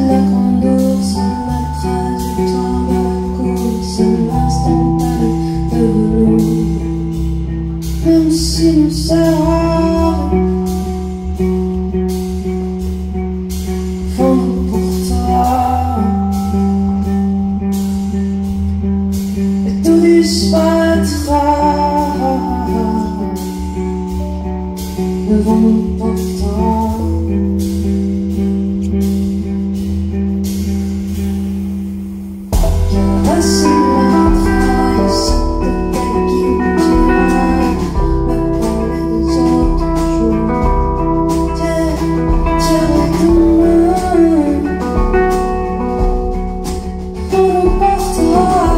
la grande ours, la trajectoire de la course, l'instantané de velours. Même si nous sert fond pour toi, et tout disparaîtra devant mon portrait. Caresse la trahison de tel qui me dira le palais des autres jours. Tiens ton main pour mon portrait.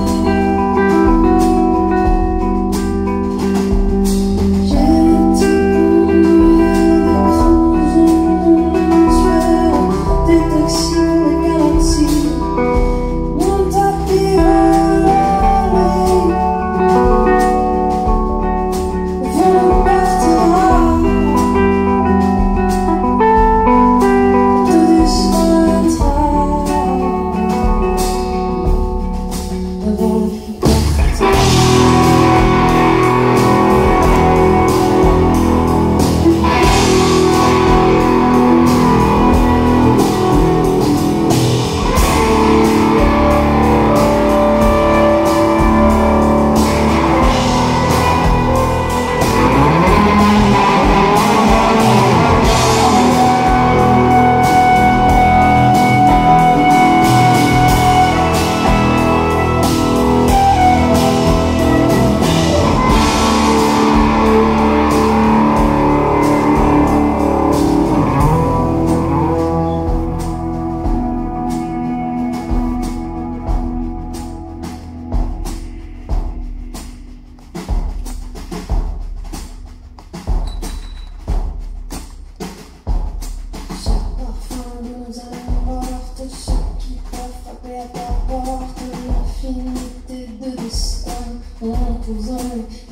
Ceux qui peuvent frapper à ta porte, l'infinité de destin en posant